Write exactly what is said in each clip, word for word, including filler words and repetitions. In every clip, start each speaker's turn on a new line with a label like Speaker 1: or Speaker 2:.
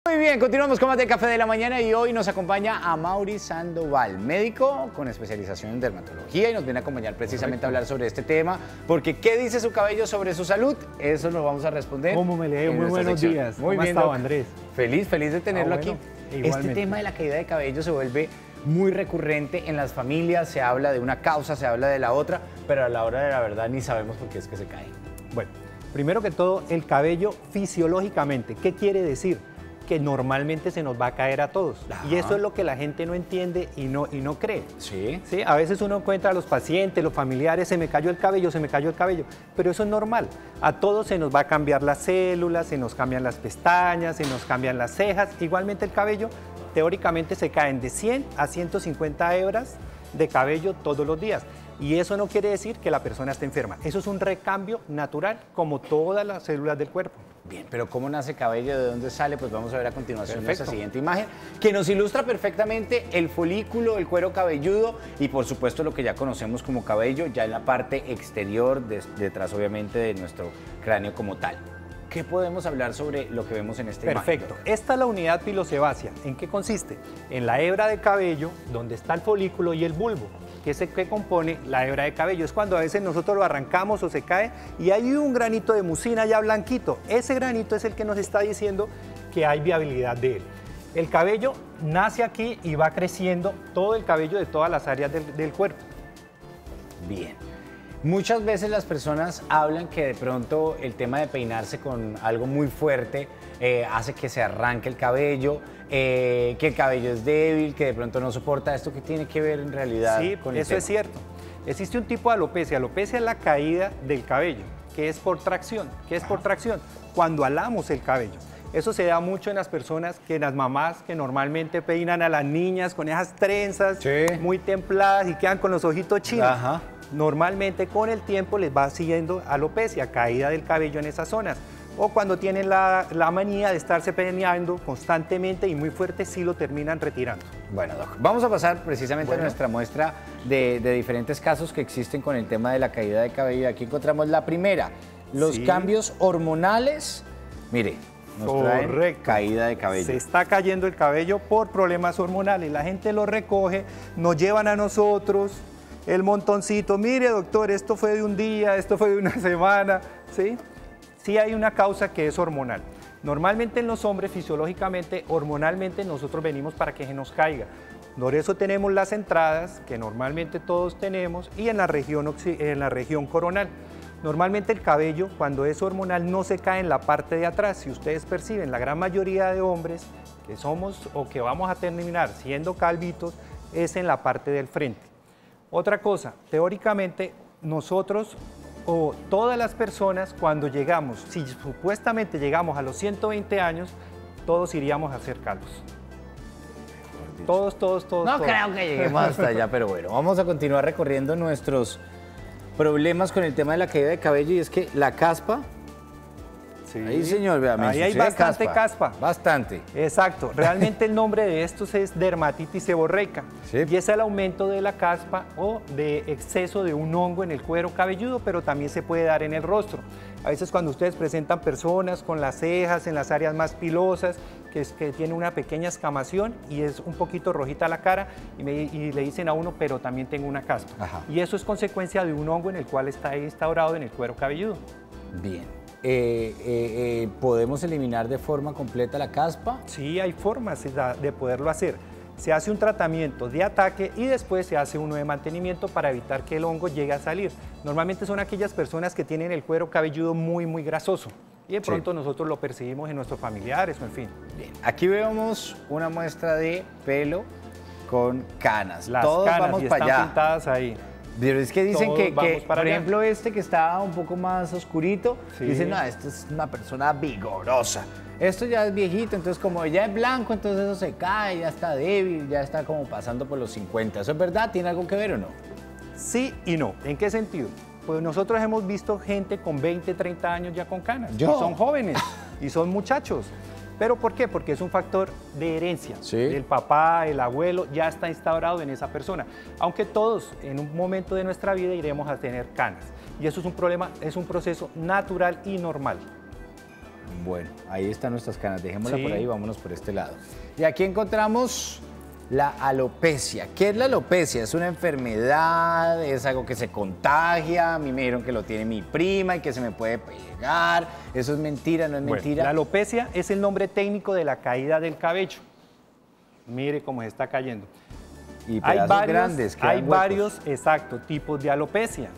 Speaker 1: Muy bien, continuamos con más de Café de la Mañana y hoy nos acompaña Amaury Sandoval, médico con especialización en dermatología y nos viene a acompañar precisamente Correcto. a hablar sobre este tema, porque ¿qué dice su cabello sobre su salud? Eso lo vamos a responder.
Speaker 2: ¿Cómo me le Muy buenos sección. días.
Speaker 1: Muy
Speaker 2: ¿Cómo
Speaker 1: bien,
Speaker 2: ha estado, Andrés?
Speaker 1: Feliz, feliz de tenerlo ah, bueno, aquí.
Speaker 2: Igualmente.
Speaker 1: Este tema de la caída de cabello se vuelve muy recurrente en las familias, se habla de una causa, se habla de la otra, pero a la hora de la verdad ni sabemos por qué es que se cae.
Speaker 2: Bueno, primero que todo, el cabello fisiológicamente, ¿qué quiere decir? Que normalmente se nos va a caer a todos. Ajá. Y eso es lo que la gente no entiende y no, y no cree.
Speaker 1: ¿Sí?
Speaker 2: ¿Sí? A veces uno encuentra a los pacientes, los familiares, se me cayó el cabello, se me cayó el cabello, pero eso es normal. A todos se nos va a cambiar las células, se nos cambian las pestañas, se nos cambian las cejas. Igualmente el cabello, teóricamente se caen de cien a ciento cincuenta hebras de cabello todos los días. Y eso no quiere decir que la persona esté enferma. Eso es un recambio natural, como todas las células del cuerpo.
Speaker 1: Bien, pero ¿cómo nace cabello? ¿De dónde sale? Pues vamos a ver a continuación esa siguiente imagen, que nos ilustra perfectamente el folículo, el cuero cabelludo y por supuesto lo que ya conocemos como cabello, ya en la parte exterior, de, detrás obviamente de nuestro cráneo como tal. ¿Qué podemos hablar sobre lo que vemos en esta imagen?
Speaker 2: Perfecto. Esta es la unidad pilosebácea. ¿En qué consiste? En la hebra de cabello, donde está el folículo y el bulbo, que es el que compone la hebra de cabello. Es cuando a veces nosotros lo arrancamos o se cae y hay un granito de mucina ya blanquito. Ese granito es el que nos está diciendo que hay viabilidad de él. El cabello nace aquí y va creciendo todo el cabello de todas las áreas del, del cuerpo.
Speaker 1: Bien. Muchas veces las personas hablan que de pronto el tema de peinarse con algo muy fuerte eh, hace que se arranque el cabello, eh, que el cabello es débil, que de pronto no soporta esto. ¿Qué tiene que ver en realidad
Speaker 2: sí,
Speaker 1: con el
Speaker 2: eso
Speaker 1: tema?
Speaker 2: es cierto. Existe un tipo de alopecia. Alopecia es la caída del cabello, que es por tracción. ¿Qué es Ajá. por tracción? Cuando alamos el cabello. Eso se da mucho en las personas, que las mamás que normalmente peinan a las niñas con esas trenzas sí. muy templadas y quedan con los ojitos chinos. Ajá. Normalmente con el tiempo les va siguiendo alopecia, caída del cabello en esas zonas. O cuando tienen la, la manía de estarse peinando constantemente y muy fuerte, sí lo terminan retirando.
Speaker 1: Bueno, Doc, vamos a pasar precisamente bueno. a nuestra muestra de, de diferentes casos que existen con el tema de la caída de cabello. Aquí encontramos la primera, los sí. cambios hormonales. Mire, nos traen caída de cabello.
Speaker 2: Se está cayendo el cabello por problemas hormonales. La gente lo recoge, nos llevan a nosotros el montoncito. Mire, doctor, esto fue de un día, esto fue de una semana, ¿sí? Sí hay una causa que es hormonal. Normalmente en los hombres, fisiológicamente, hormonalmente, nosotros venimos para que se nos caiga. Por eso tenemos las entradas, que normalmente todos tenemos, y en la región, en la región coronal. Normalmente el cabello, cuando es hormonal, no se cae en la parte de atrás. Si ustedes perciben, la gran mayoría de hombres que somos o que vamos a terminar siendo calvitos, es en la parte del frente. Otra cosa, teóricamente, nosotros o todas las personas, cuando llegamos, si supuestamente llegamos a los ciento veinte años, todos iríamos a ser calvos. Todos, todos, todos.
Speaker 1: No
Speaker 2: todos.
Speaker 1: creo que lleguemos hasta allá, pero bueno, vamos a continuar recorriendo nuestros problemas con el tema de la caída de cabello y es que la caspa.
Speaker 2: Sí.
Speaker 1: Ahí, señor, vea,
Speaker 2: ahí hay bastante caspa.
Speaker 1: caspa. Bastante.
Speaker 2: Exacto. Realmente el nombre de estos es dermatitis seborreica. Sí. Y es el aumento de la caspa o de exceso de un hongo en el cuero cabelludo, pero también se puede dar en el rostro. A veces cuando ustedes presentan personas con las cejas en las áreas más pilosas, que, es, que tiene una pequeña escamación y es un poquito rojita la cara, y, me, y le dicen a uno, pero también tengo una caspa. Ajá. Y eso es consecuencia de un hongo en el cual está instaurado en el cuero cabelludo.
Speaker 1: Bien. Eh, eh, eh, ¿Podemos eliminar de forma completa la caspa?
Speaker 2: Sí, hay formas de poderlo hacer. Se hace un tratamiento de ataque y después se hace uno de mantenimiento para evitar que el hongo llegue a salir. Normalmente son aquellas personas que tienen el cuero cabelludo muy, muy grasoso y de pronto sí. nosotros lo percibimos en nuestros familiares o en fin.
Speaker 1: Bien, aquí vemos una muestra de pelo con canas.
Speaker 2: Las
Speaker 1: Todos
Speaker 2: canas
Speaker 1: vamos
Speaker 2: y
Speaker 1: para
Speaker 2: están
Speaker 1: allá.
Speaker 2: pintadas ahí.
Speaker 1: Pero es que dicen que, que por
Speaker 2: allá.
Speaker 1: ejemplo, este que está un poco más oscurito, sí. dicen, no, esta es una persona vigorosa. Esto ya es viejito, entonces como ya es blanco, entonces eso se cae, ya está débil, ya está como pasando por los cincuenta. ¿Eso es verdad? ¿Tiene algo que ver o no?
Speaker 2: Sí y no. ¿En qué sentido? Pues nosotros hemos visto gente con veinte, treinta años ya con canas.
Speaker 1: ¿Yo?
Speaker 2: Y son jóvenes y son muchachos. ¿Pero por qué? Porque es un factor de herencia.
Speaker 1: ¿Sí?
Speaker 2: El papá, el abuelo, ya está instaurado en esa persona. Aunque todos en un momento de nuestra vida iremos a tener canas. Y eso es un problema, es un proceso natural y normal.
Speaker 1: Bueno, ahí están nuestras canas, dejémosla
Speaker 2: Sí.
Speaker 1: por ahí, vámonos por este lado. Y aquí encontramos la alopecia. ¿Qué es la alopecia? ¿Es una enfermedad? ¿Es algo que se contagia? A mí me dijeron que lo tiene mi prima y que se me puede pegar. ¿Eso es mentira, no es
Speaker 2: Bueno,
Speaker 1: mentira?
Speaker 2: la alopecia es el nombre técnico de la caída del cabello. Mire cómo se está cayendo.
Speaker 1: Y
Speaker 2: Hay
Speaker 1: pedazos
Speaker 2: varios,
Speaker 1: grandes, quedan
Speaker 2: hay
Speaker 1: huecos.
Speaker 2: varios, exacto, tipos de alopecia.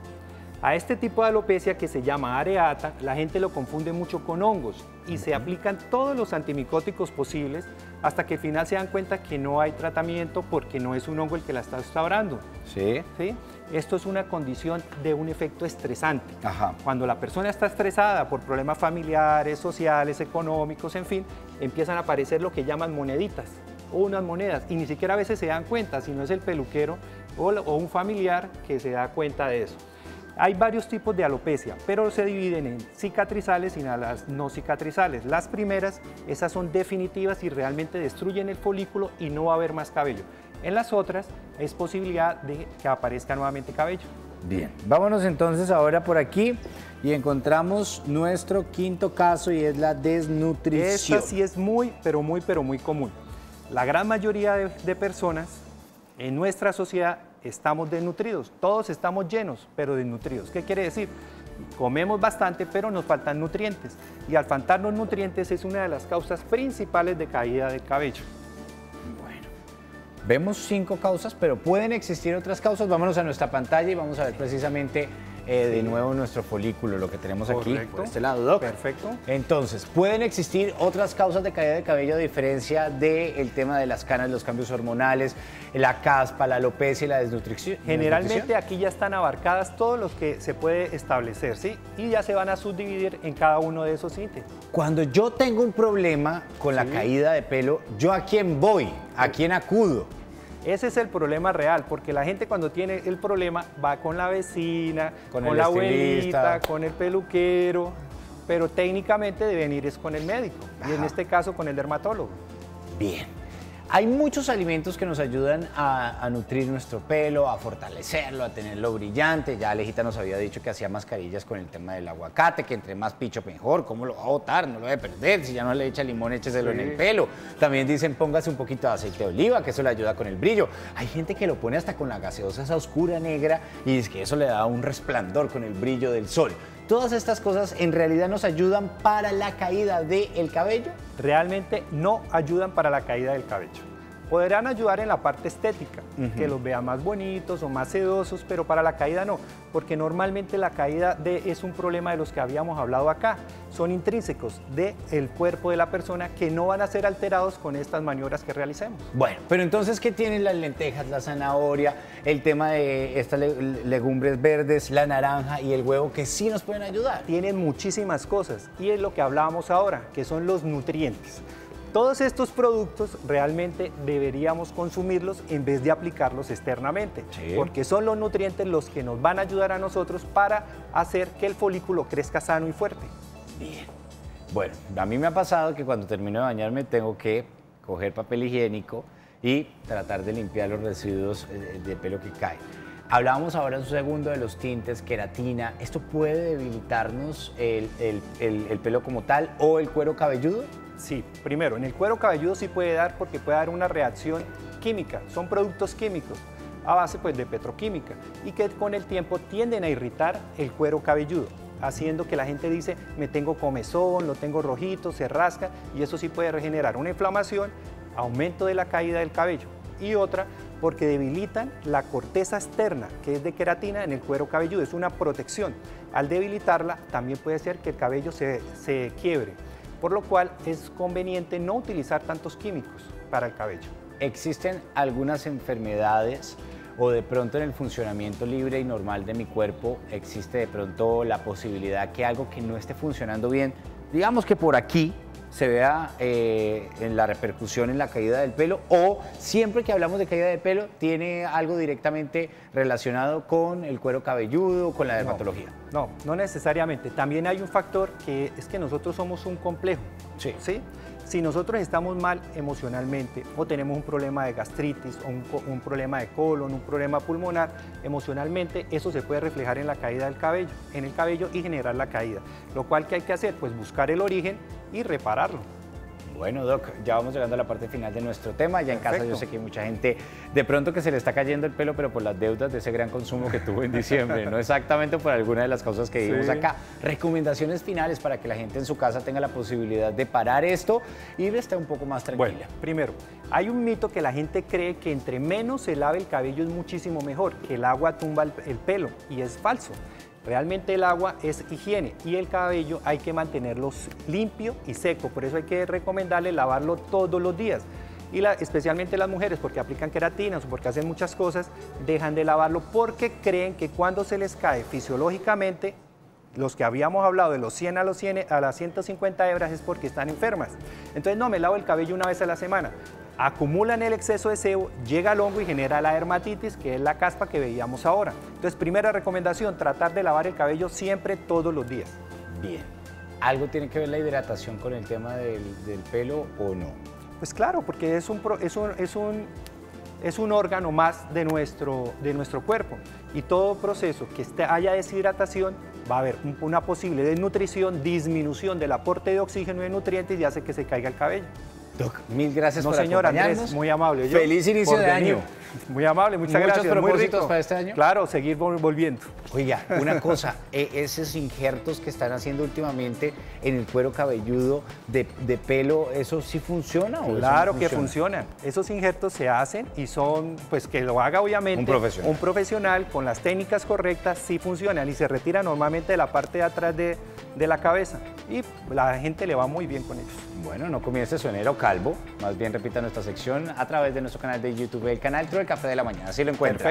Speaker 2: A este tipo de alopecia, que se llama areata, la gente lo confunde mucho con hongos y se aplican todos los antimicóticos posibles hasta que al final se dan cuenta que no hay tratamiento porque no es un hongo el que la está restaurando.
Speaker 1: Sí.
Speaker 2: ¿Sí? Esto es una condición de un efecto estresante.
Speaker 1: Ajá.
Speaker 2: Cuando la persona está estresada por problemas familiares, sociales, económicos, en fin, empiezan a aparecer lo que llaman moneditas o unas monedas y ni siquiera a veces se dan cuenta, si no es el peluquero o, o un familiar que se da cuenta de eso. Hay varios tipos de alopecia, pero se dividen en cicatrizales y las no cicatrizales. Las primeras, esas son definitivas y realmente destruyen el folículo y no va a haber más cabello. En las otras, es posibilidad de que aparezca nuevamente cabello.
Speaker 1: Bien, vámonos entonces ahora por aquí y encontramos nuestro quinto caso y es la desnutrición.
Speaker 2: Esta sí es muy, pero muy, pero muy común. La gran mayoría de, de personas en nuestra sociedad estamos desnutridos, todos estamos llenos, pero desnutridos. ¿Qué quiere decir? Comemos bastante, pero nos faltan nutrientes. Y al faltarnos nutrientes es una de las causas principales de caída del cabello.
Speaker 1: Bueno, vemos cinco causas, pero pueden existir otras causas. Vámonos a nuestra pantalla y vamos a ver precisamente eh, de nuevo nuestro folículo, lo que tenemos aquí
Speaker 2: Correcto.
Speaker 1: por este lado, Doc.
Speaker 2: Perfecto.
Speaker 1: Entonces, ¿pueden existir otras causas de caída de cabello a diferencia del tema de las canas, los cambios hormonales, la caspa, la alopecia y la desnutrición?
Speaker 2: Generalmente aquí ya están abarcadas todos los que se puede establecer, ¿sí? Y ya se van a subdividir en cada uno de esos ítems.
Speaker 1: Cuando yo tengo un problema con la
Speaker 2: Sí.
Speaker 1: caída de pelo, ¿yo a quién voy? ¿A quién acudo?
Speaker 2: Ese es el problema real, porque la gente cuando tiene el problema va con la vecina,
Speaker 1: Con
Speaker 2: con,
Speaker 1: el
Speaker 2: la
Speaker 1: estilista.
Speaker 2: abuelita, con el peluquero, pero técnicamente deben ir es con el médico, y en
Speaker 1: Ajá.
Speaker 2: este caso con el dermatólogo.
Speaker 1: Bien. Hay muchos alimentos que nos ayudan a, a nutrir nuestro pelo, a fortalecerlo, a tenerlo brillante. Ya Alejita nos había dicho que hacía mascarillas con el tema del aguacate, que entre más picho mejor. ¿Cómo lo va a botar? No lo debe perder. Si ya no le echa limón, écheselo
Speaker 2: Sí.
Speaker 1: en el pelo. También dicen póngase un poquito de aceite de oliva, que eso le ayuda con el brillo. Hay gente que lo pone hasta con la gaseosa esa oscura negra y es que eso le da un resplandor con el brillo del sol. Todas estas cosas en realidad nos ayudan para la caída del cabello.
Speaker 2: Realmente no ayudan para la caída del cabello. Podrán ayudar en la parte estética,
Speaker 1: Ujú.
Speaker 2: que los vean más bonitos o más sedosos, pero para la caída no, porque normalmente la caída de, es un problema de los que habíamos hablado acá. Son intrínsecos del cuerpo de la persona que no van a ser alterados con estas maniobras que realicemos.
Speaker 1: Bueno, pero entonces, ¿qué tienen las lentejas, la zanahoria, el tema de estas le- legumbres verdes, la naranja y el huevo que sí nos pueden ayudar?
Speaker 2: Tienen muchísimas cosas y es lo que hablábamos ahora, que son los nutrientes. Todos estos productos realmente deberíamos consumirlos en vez de aplicarlos externamente,
Speaker 1: Sí.
Speaker 2: porque son los nutrientes los que nos van a ayudar a nosotros para hacer que el folículo crezca sano y fuerte.
Speaker 1: Bien. Bueno, a mí me ha pasado que cuando termino de bañarme tengo que coger papel higiénico y tratar de limpiar los residuos eh, de pelo que caen. Hablábamos ahora un segundo de los tintes, queratina. ¿Esto puede debilitarnos el, el- el- el pelo como tal o el cuero cabelludo?
Speaker 2: Sí, primero, en el cuero cabelludo sí puede dar porque puede dar una reacción química, son productos químicos a base pues, de petroquímica y que con el tiempo tienden a irritar el cuero cabelludo, haciendo que la gente dice, me tengo comezón, lo tengo rojito, se rasca y eso sí puede generar una inflamación, aumento de la caída del cabello y otra porque debilitan la corteza externa que es de queratina en el cuero cabelludo, es una protección. Al debilitarla también puede ser que el cabello se, se quiebre. Por lo cual es conveniente no utilizar tantos químicos para el cabello.
Speaker 1: ¿Existen algunas enfermedades o de pronto en el funcionamiento libre y normal de mi cuerpo existe de pronto la posibilidad que algo que no esté funcionando bien, digamos que por aquí, se vea eh, en la repercusión en la caída del pelo o siempre que hablamos de caída de pelo tiene algo directamente relacionado con el cuero cabelludo, con la dermatología?
Speaker 2: No, no, no necesariamente. También hay un factor que es que nosotros somos un complejo.
Speaker 1: Sí.
Speaker 2: ¿Sí? Si nosotros estamos mal emocionalmente o tenemos un problema de gastritis o un, un problema de colon, un problema pulmonar, emocionalmente eso se puede reflejar en la caída del cabello, en el cabello y generar la caída. Lo cual, ¿qué hay que hacer? Pues buscar el origen y repararlo.
Speaker 1: Bueno, Doc, ya vamos llegando a la parte final de nuestro tema. Ya en
Speaker 2: Perfecto.
Speaker 1: casa yo sé que hay mucha gente de pronto que se le está cayendo el pelo, pero por las deudas de ese gran consumo que tuvo en diciembre, no exactamente por alguna de las causas que vimos
Speaker 2: Sí.
Speaker 1: acá. Recomendaciones finales para que la gente en su casa tenga la posibilidad de parar esto y esté un poco más tranquila.
Speaker 2: Bueno, primero, hay un mito que la gente cree que entre menos se lave el cabello es muchísimo mejor, que el agua tumba el, el pelo, y es falso. Realmente el agua es higiene y el cabello hay que mantenerlo limpio y seco, por eso hay que recomendarle lavarlo todos los días. Y la, especialmente las mujeres, porque aplican queratinas o porque hacen muchas cosas, dejan de lavarlo porque creen que cuando se les cae fisiológicamente, los que habíamos hablado de los cien a, los cien, a las ciento cincuenta hebras es porque están enfermas. Entonces no, me lavo el cabello una vez a la semana. Acumulan el exceso de sebo, llega al hongo y genera la dermatitis, que es la caspa que veíamos ahora. Entonces, primera recomendación, tratar de lavar el cabello siempre, todos los días.
Speaker 1: Bien. ¿Algo tiene que ver la hidratación con el tema del, del pelo o no?
Speaker 2: Pues claro, porque es un, es un, es un, es un órgano más de nuestro, de nuestro cuerpo. Y todo proceso que esté, haya deshidratación, va a haber una posible desnutrición, disminución del aporte de oxígeno y de nutrientes y hace que se caiga el cabello.
Speaker 1: Doc, mil gracias
Speaker 2: No,
Speaker 1: por
Speaker 2: señor
Speaker 1: acompañarnos.
Speaker 2: Andrés, muy amable. Yo,
Speaker 1: Feliz inicio
Speaker 2: por
Speaker 1: de
Speaker 2: venir.
Speaker 1: año.
Speaker 2: Muy amable, muchas
Speaker 1: ¿Muchos
Speaker 2: gracias. Muy
Speaker 1: propósitos
Speaker 2: rico.
Speaker 1: para este año?
Speaker 2: Claro, seguir vol- volviendo.
Speaker 1: Oiga, una cosa, eh, esos injertos que están haciendo últimamente en el cuero cabelludo de, de pelo, ¿eso sí funciona o eso no
Speaker 2: Claro que
Speaker 1: funciona?
Speaker 2: funcionan. Esos injertos se hacen y son, pues que lo haga obviamente
Speaker 1: Un profesional.
Speaker 2: un profesional con las técnicas correctas, sí funcionan y se retira normalmente de la parte de atrás de, de la cabeza y la gente le va muy bien con ellos.
Speaker 1: Bueno, no comience su enero calvo, más bien repita nuestra sección a través de nuestro canal de YouTube, el canal True el Café de la Mañana, así lo encuentra.